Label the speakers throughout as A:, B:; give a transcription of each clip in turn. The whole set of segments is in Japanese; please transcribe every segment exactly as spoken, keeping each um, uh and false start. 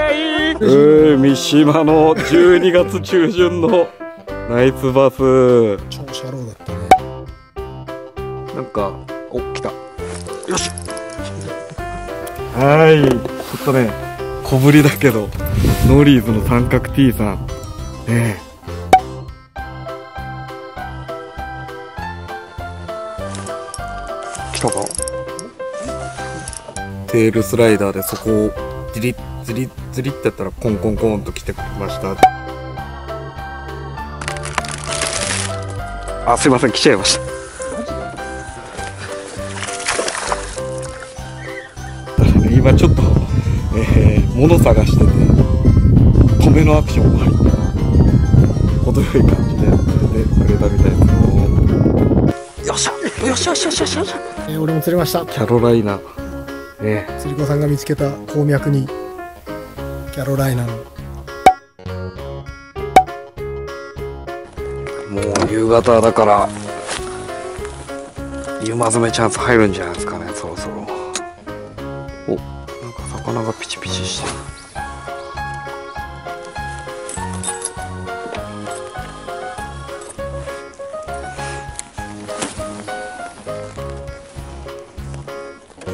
A: がいい。うー三島のじゅうにがつ中旬のナイスバス。
B: 超シャローだったね。
A: なんかお来た。よし。はい、ちょっとね小ぶりだけどノーリーズの三角 T さんねえ。来たか。テールスライダーでそこをズリッズリッズリッってやったらコンコンコンと来てくれました。あ、すいません、来ちゃいました。今ちょっと、えー、物探してて止めのアクションが入ったら程よい感じでやってくれたみたいです。よっしゃよっしゃよっしゃよっしゃよっしゃ、
B: えー、俺も釣れました。
A: キャロライナ、ね、
B: 釣り子さんが見つけた鉱脈にキャロライナの。
A: もう夕方だから夕まずめチャンス入るんじゃないですかね、そろそろ。お、なんか魚がピチピチしてる。うん、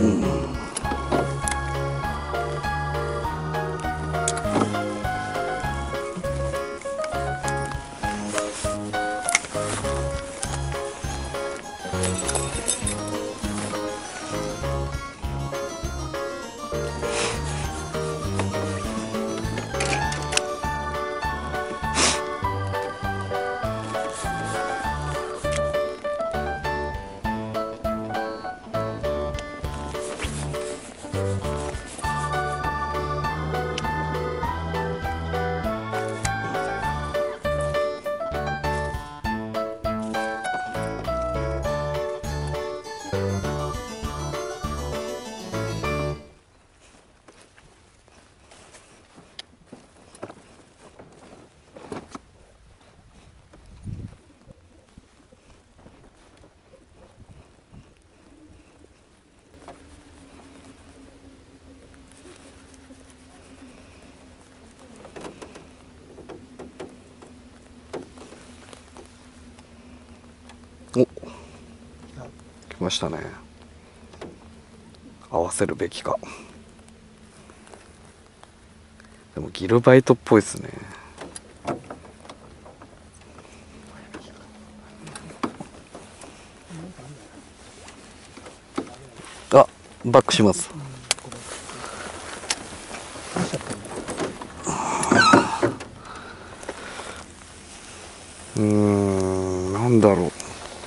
A: お、来ましたね。合わせるべきか。でもギルバイトっぽいですね。あ、バックします。うーん、なんだろう。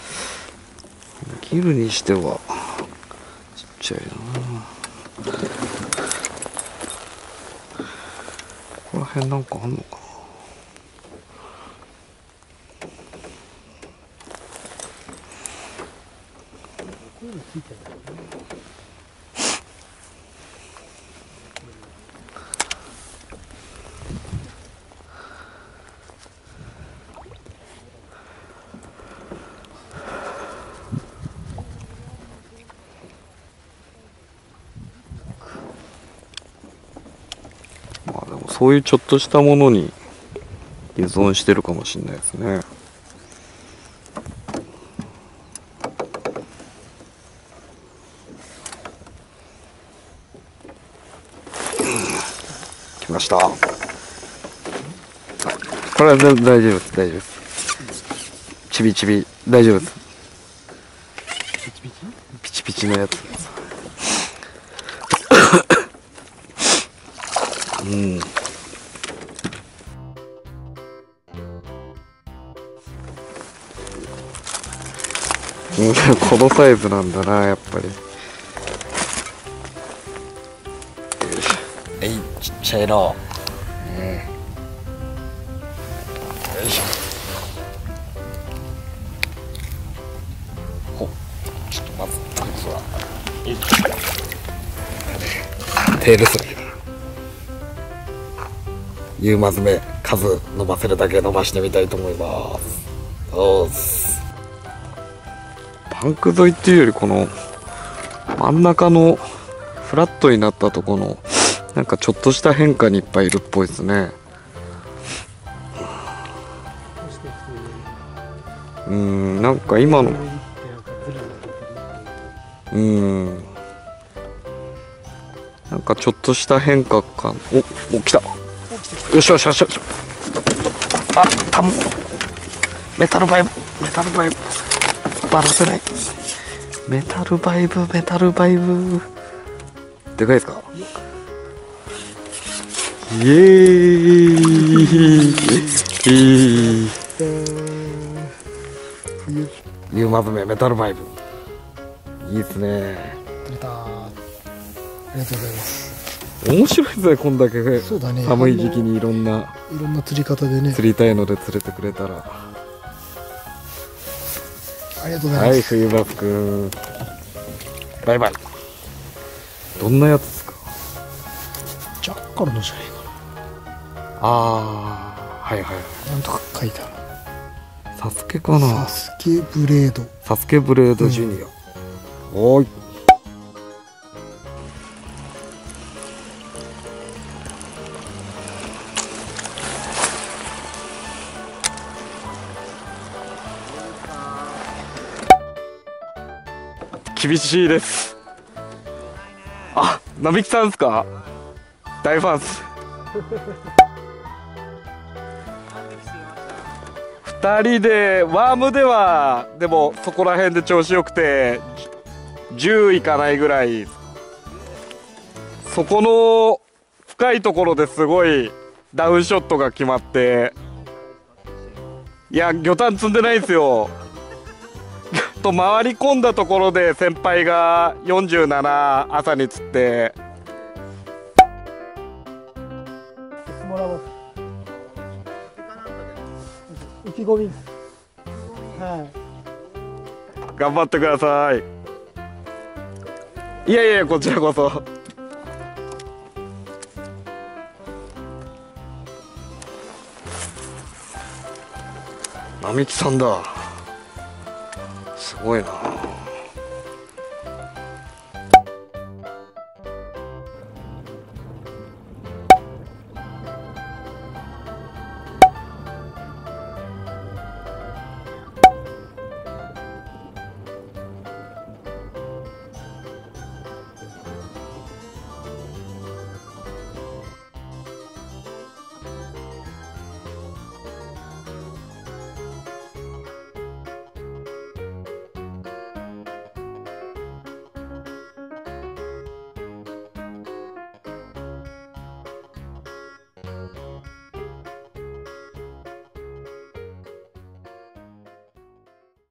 A: ギルにしてはちっちゃいな。ここら辺なんかあんのかな。まあでもそういうちょっとしたものに依存してるかもしれないですね。来ました。これは大丈夫です大丈夫です。ちびちび大丈夫です。ピチピチのやつ。うん。このサイズなんだなやっぱり。えい、ちっちゃいの。うん、よいしょ。ほ、ちょっとまずこいつは。テールスライダー。夕まずめ数伸ばせるだけ伸ばしてみたいと思います。おーす。 バンク沿いっていうよりこの真ん中のフラットになったところのなんかちょっとした変化にいっぱいいるっぽいですね。うーん、なんか今のうーんなんかちょっとした変化感。おお来た。よしよしよしよし。あたもメタルバイブメタルバイブバラせない。メタルバイブメタルバイブでかいですか。イエーイ冬ユーマブメメタルバイブいいっすね。
B: 取れた。ありがとうございます。
A: 面白いですね、こんだけ
B: そうだね、
A: 寒い時期にいろんない
B: ろんな釣り方でね。
A: 釣りたいので釣れてくれたら。
B: ありがとうございます。
A: はい、冬バスくんバイバイ。どんなやつですか。
B: ジャッカルのじゃねえか
A: ああはいはい。
B: な。なんとか書いてある。
A: サスケかな。
B: サスケブレード。
A: サスケブレードジュニア、うん、おーい。厳しいです。あ、並木さんですか。大ファンっす。ふたりでワームではでもそこら辺で調子よくてじゅういかないぐらい。そこの深いところですごいダウンショットが決まって、いや魚探積んでないんですよ。と回り込んだところで先輩がよんじゅうなな朝に釣って。
B: もらおう。意気込み。はい。
A: 頑張ってください。いやいやこちらこそ。並木さんだ。すごいな。